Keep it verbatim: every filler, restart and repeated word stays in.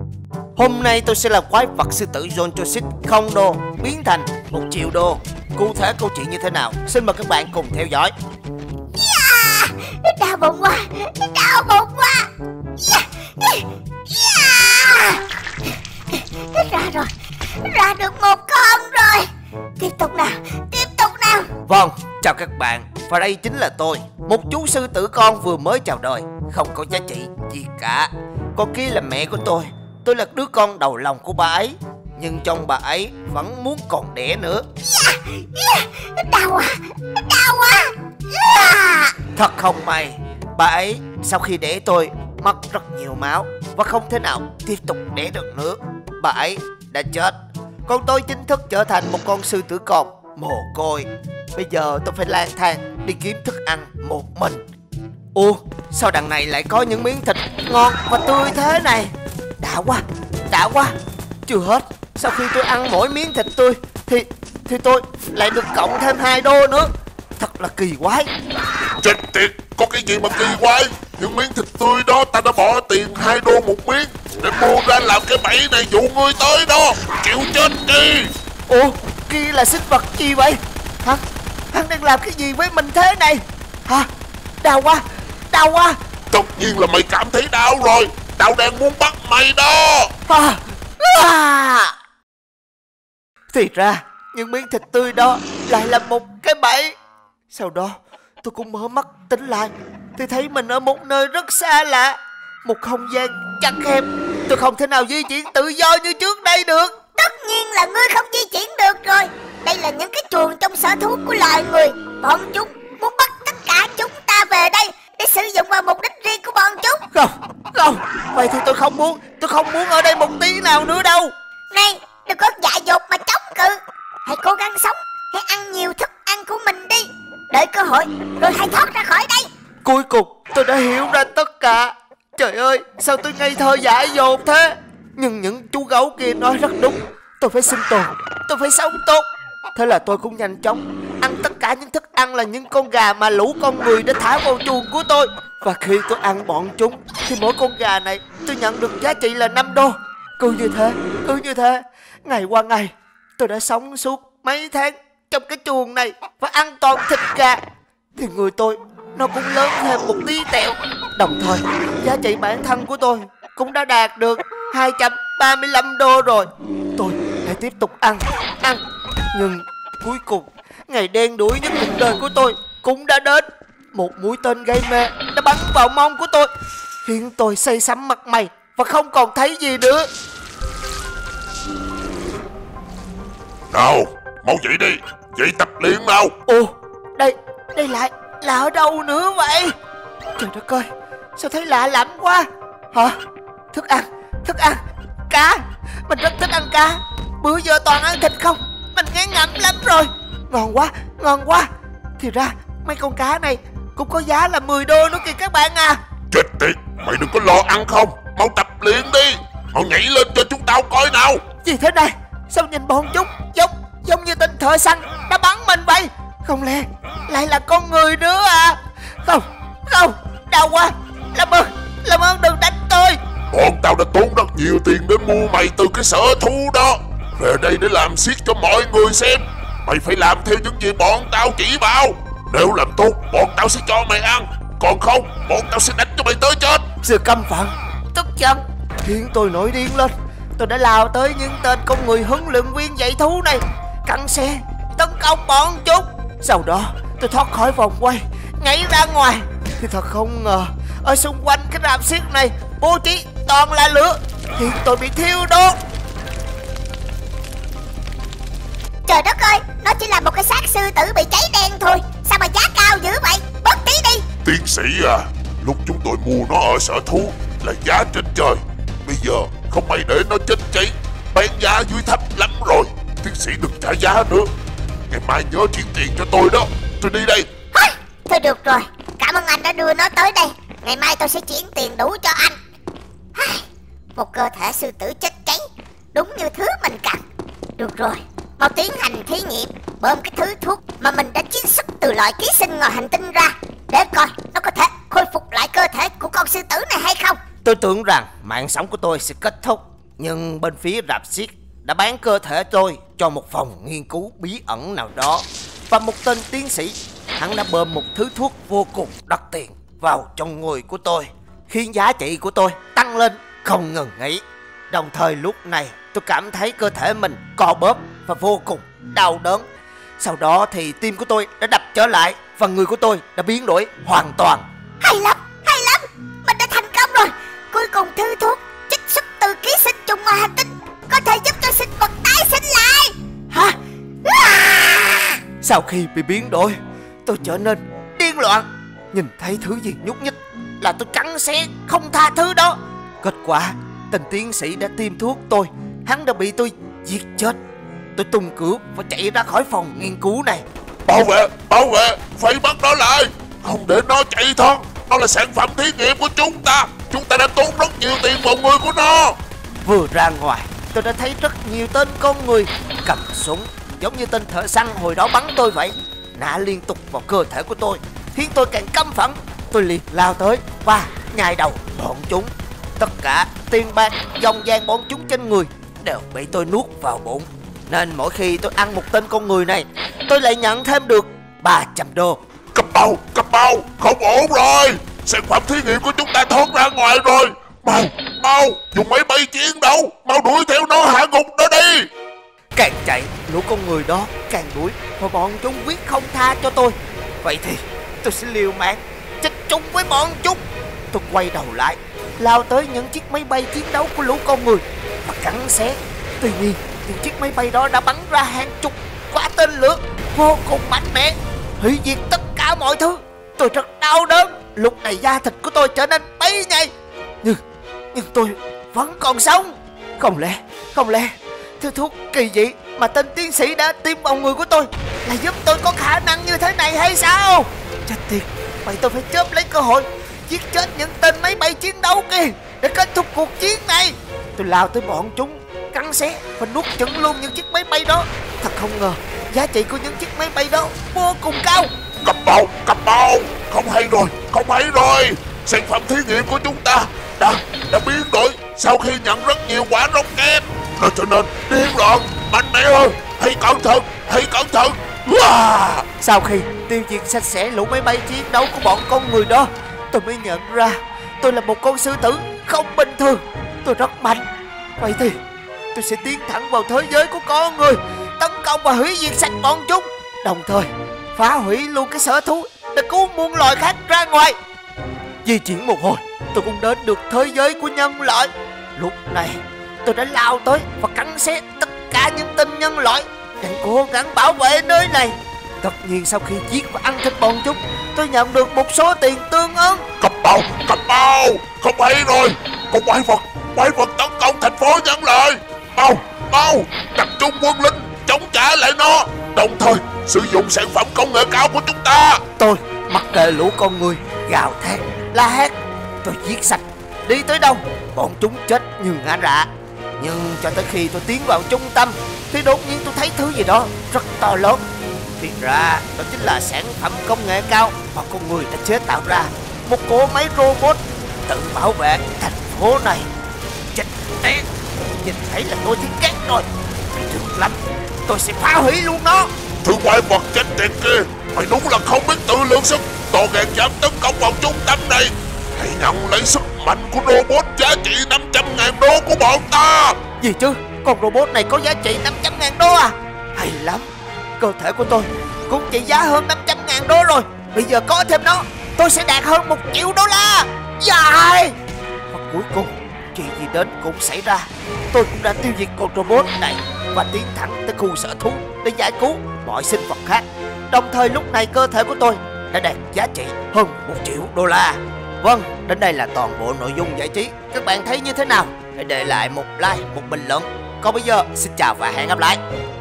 Hôm nay tôi sẽ làm quái vật sư tử John Joseph không đô biến thành một triệu đô. Cụ thể câu chuyện như thế nào, xin mời các bạn cùng theo dõi. Yeah! Đau bụng quá, đau bụng quá. Yeah! Yeah! Ra rồi, ra được một con rồi. Tiếp tục nào, tiếp tục nào. Vâng, chào các bạn. Và đây chính là tôi, một chú sư tử con vừa mới chào đời, không có giá trị gì cả. Con kia là mẹ của tôi. Tôi là đứa con đầu lòng của bà ấy, nhưng trong bà ấy vẫn muốn còn đẻ nữa. Yeah! Yeah! Đau quá, đau quá. Yeah! Thật không may, bà ấy sau khi đẻ tôi mất rất nhiều máu và không thể nào tiếp tục đẻ được nữa. Bà ấy đã chết, còn tôi chính thức trở thành một con sư tử con mồ côi. Bây giờ tôi phải lang thang đi kiếm thức ăn một mình. Ủa, sao đằng này lại có những miếng thịt ngon và tươi thế này? Đã quá, đã quá. Chưa hết, sau khi tôi ăn mỗi miếng thịt tươi Thì thì tôi lại được cộng thêm hai đô nữa. Thật là kỳ quái. Chết tiệt, có cái gì mà kỳ quái? Những miếng thịt tươi đó ta đã bỏ tiền hai đô một miếng để mua ra làm cái bẫy này dụ ngươi tới đó. Chịu chết đi. Ủa, kia là sinh vật gì vậy? Hắn, hắn đang làm cái gì với mình thế này? Hả? Đau quá, đau quá. Tất nhiên là mày cảm thấy đau rồi. Tao đang muốn bắt mày đó. À, à. Thì ra những miếng thịt tươi đó lại là một cái bẫy. Sau đó tôi cũng mở mắt tỉnh lại thì thấy mình ở một nơi rất xa lạ, một không gian chật hẹp. Tôi không thể nào di chuyển tự do như trước đây được. Tất nhiên là ngươi không di chuyển được rồi. Đây là những cái chuồng trong sở thú của loài người. Bọn chúng muốn bắt tất cả chúng ta về đây để sử dụng vào mục đích riêng của bọn chúng. Không, không, vậy thì tôi không muốn. Tôi không muốn ở đây một tí nào nữa đâu. Này, đừng có dại dột mà chống cự. Hãy cố gắng sống, hãy ăn nhiều thức ăn của mình đi. Đợi cơ hội rồi hãy thoát ra khỏi đây. Cuối cùng tôi đã hiểu ra tất cả. Trời ơi, sao tôi ngây thơ dại dột thế. Nhưng những chú gấu kia nói rất đúng. Tôi phải sinh tồn, tôi phải sống tốt. Thế là tôi cũng nhanh chóng ăn tất cả những thức ăn là những con gà mà lũ con người đã thả vào chuồng của tôi. Và khi tôi ăn bọn chúng thì mỗi con gà này tôi nhận được giá trị là năm đô. Cứ như thế, cứ như thế, ngày qua ngày tôi đã sống suốt mấy tháng trong cái chuồng này và ăn toàn thịt gà. Thì người tôi nó cũng lớn thêm một tí tẹo. Đồng thời giá trị bản thân của tôi cũng đã đạt được hai trăm ba mươi lăm đô rồi. Tôi lại tiếp tục ăn, ăn. Nhưng cuối cùng ngày đen đủi nhất cuộc đời của tôi cũng đã đến. Một mũi tên gây mê đã bắn vào mông của tôi, khiến tôi say sẩm mặt mày và không còn thấy gì nữa. Nào, mau dậy đi, dậy tập luyện nào. Ồ, đây, đây lại là ở đâu nữa vậy? Trời đất ơi, sao thấy lạ lắm quá. Hả? Thức ăn, thức ăn, cá. Mình rất thích ăn cá. Bữa giờ toàn ăn thịt không. Mình ngán ngẩm lắm rồi. Ngon quá, ngon quá. Thì ra mấy con cá này cũng có giá là mười đô nữa kìa các bạn à. Chết tiệt, mày đừng có lo ăn không. Mau tập luyện đi. Mau nhảy lên cho chúng tao coi nào. Gì thế này? Sao nhìn bọn chúng giống giống như tên thợ săn đã bắn mình vậy? Không lẽ lại là con người nữa à? Không, không, đau quá. Làm ơn, làm ơn đừng đánh tôi. Bọn tao đã tốn rất nhiều tiền để mua mày từ cái sở thú đó về đây để làm xiết cho mọi người xem. Mày phải làm theo những gì bọn tao chỉ bảo. Nếu làm tốt, bọn tao sẽ cho mày ăn. Còn không, bọn tao sẽ đánh cho mày tới chết. Sự căm phẫn, tức giận khiến tôi nổi điên lên. Tôi đã lao tới những tên con người huấn luyện viên dạy thú này, cắn xe, tấn công bọn chúng. Sau đó tôi thoát khỏi vòng quay, nhảy ra ngoài. Thì thật không ngờ ở xung quanh cái rạp xiếc này bố trí toàn là lửa, khiến tôi bị thiêu đốt. Trời đất ơi, nó chỉ là một cái xác sư tử bị cháy đen thôi. Sao mà giá cao dữ vậy? Bớt tí đi. Tiến sĩ à, lúc chúng tôi mua nó ở sở thú là giá trên trời. Bây giờ không may để nó chết cháy, bán giá dưới thấp lắm rồi. Tiến sĩ đừng trả giá nữa. Ngày mai nhớ chuyển tiền cho tôi đó. Tôi đi đây. Thôi, thôi được rồi, cảm ơn anh đã đưa nó tới đây. Ngày mai tôi sẽ chuyển tiền đủ cho anh. Một cơ thể sư tử chết cháy, đúng như thứ mình cần. Được rồi, mau tiến hành thí nghiệm bơm cái thứ thuốc mà mình đã chiết xuất từ loại ký sinh ngoài hành tinh ra, để coi nó có thể khôi phục lại cơ thể của con sư tử này hay không. Tôi tưởng rằng mạng sống của tôi sẽ kết thúc Nhưng bên phía rạp xiếc đã bán cơ thể tôi cho một phòng nghiên cứu bí ẩn nào đó. Và một tên tiến sĩ, hắn đã bơm một thứ thuốc vô cùng đắt tiền vào trong người của tôi, khiến giá trị của tôi tăng lên không ngừng nghỉ. Đồng thời lúc này tôi cảm thấy cơ thể mình co bóp và vô cùng đau đớn. Sau đó thì tim của tôi đã đập trở lại và người của tôi đã biến đổi hoàn toàn. Hay lắm, hay lắm, mình đã thành công rồi. Cuối cùng thứ thuốc trích xuất từ ký sinh trùng ngoài hành tinh có thể giúp cho sinh vật tái sinh lại. Hả? À! Sau khi bị biến đổi, tôi trở nên điên loạn. Nhìn thấy thứ gì nhúc nhích là tôi cắn xé không tha thứ đó. Kết quả tên tiến sĩ đã tiêm thuốc tôi, hắn đã bị tôi giết chết. Tôi tung cửa và chạy ra khỏi phòng nghiên cứu này. Bảo vệ, bảo vệ, phải bắt nó lại. Không để nó chạy thoát. Nó là sản phẩm thí nghiệm của chúng ta. Chúng ta đã tốn rất nhiều tiền vào người của nó. Vừa ra ngoài, tôi đã thấy rất nhiều tên con người cầm súng, giống như tên thợ săn hồi đó bắn tôi vậy, nã liên tục vào cơ thể của tôi, khiến tôi càng căm phẫn. Tôi liền lao tới và nhai đầu bọn chúng. Tất cả tiền bạc, dòng vàng bọn chúng trên người đều bị tôi nuốt vào bụng. Nên mỗi khi tôi ăn một tên con người này, tôi lại nhận thêm được ba trăm đô. Cấp bao, cấp bao, không ổn rồi. Sản phẩm thí nghiệm của chúng ta thoát ra ngoài rồi. Mau, mau, dùng máy bay chiến đấu, mau đuổi theo nó, hạ gục nó đi. Càng chạy, lũ con người đó càng đuổi và bọn chúng quyết không tha cho tôi. Vậy thì tôi sẽ liều mạng chết chung với bọn chúng. Tôi quay đầu lại, lao tới những chiếc máy bay chiến đấu của lũ con người và cắn xé. Tuy nhiên, những chiếc máy bay đó đã bắn ra hàng chục quả tên lửa vô cùng mạnh mẽ, hủy diệt tất cả mọi thứ. Tôi rất đau đớn. Lúc này da thịt của tôi trở nên bay nhầy. Nhưng, nhưng tôi vẫn còn sống. Không lẽ, không lẽ thứ thuốc kỳ dị mà tên tiến sĩ đã tiêm vào người của tôi là giúp tôi có khả năng như thế này hay sao? Chết tiệt, vậy tôi phải chớp lấy cơ hội giết chết những tên máy bay chiến đấu kia để kết thúc cuộc chiến này. Tôi lao tới bọn chúng, cắn xé và nuốt chửng luôn những chiếc máy bay đó. Thật không ngờ giá trị của những chiếc máy bay đó vô cùng cao. Cấp bao, cấp bao, không hay rồi, không hay rồi. Sản phẩm thí nghiệm của chúng ta đã, đã biến đổi sau khi nhận rất nhiều quả rocket. Nó trở nên điên loạn, mạnh mẽ hơn. Hãy cẩn thận, hãy cẩn thận. Wow. Sau khi tiêu diệt sạch sẽ lũ máy bay chiến đấu của bọn con người đó, tôi mới nhận ra tôi là một con sư tử không bình thường. Tôi rất mạnh. Vậy thì tôi sẽ tiến thẳng vào thế giới của con người, tấn công và hủy diệt sạch bọn chúng, đồng thời phá hủy luôn cái sở thú để cứu muôn loài khác ra ngoài. Di chuyển một hồi, tôi cũng đến được thế giới của nhân loại. Lúc này tôi đã lao tới và cắn xé tất cả những tên nhân loại đang cố gắng bảo vệ nơi này. Tất nhiên sau khi giết và ăn thịt bọn chúng, tôi nhận được một số tiền tương ứng. Cấp bao, cấp bao, không hay rồi. Có quái vật, quái vật tấn công thành phố nhân loại. Mau, mau, tập trung quân lính chống trả lại nó, đồng thời sử dụng sản phẩm công nghệ cao của chúng ta. Tôi mặc kệ lũ con người gào thét la hét, tôi giết sạch. Đi tới đâu bọn chúng chết như ngã rạ. Nhưng cho tới khi tôi tiến vào trung tâm thì đột nhiên tôi thấy thứ gì đó rất to lớn. Thì ra đó chính là sản phẩm công nghệ cao mà con người đã chế tạo ra, một cỗ máy robot tự bảo vệ thành phố này. Chết tiệt, nhìn thấy là tôi thiết ghét rồi. Được lắm, tôi sẽ phá hủy luôn nó. Thứ quái vật chết tiệt kia, mày đúng là không biết tự lượng sức. To gan dám tấn công vào trung tâm này. Hãy nhận lấy sức mạnh của robot giá trị năm trăm ngàn đô của bọn ta. Gì chứ, con robot này có giá trị năm trăm ngàn đô à? Hay lắm, cơ thể của tôi cũng trị giá hơn năm trăm ngàn đô rồi. Bây giờ có thêm nó, tôi sẽ đạt hơn một triệu đô la. Dài. Và cuối cùng, chuyện gì đến cũng xảy ra. Tôi cũng đã tiêu diệt con robot này và tiến thẳng tới khu sở thú để giải cứu mọi sinh vật khác. Đồng thời lúc này cơ thể của tôi đã đạt giá trị hơn một triệu đô la. Vâng, đến đây là toàn bộ nội dung giải trí. Các bạn thấy như thế nào? Hãy để lại một like, một bình luận. Còn bây giờ, xin chào và hẹn gặp lại.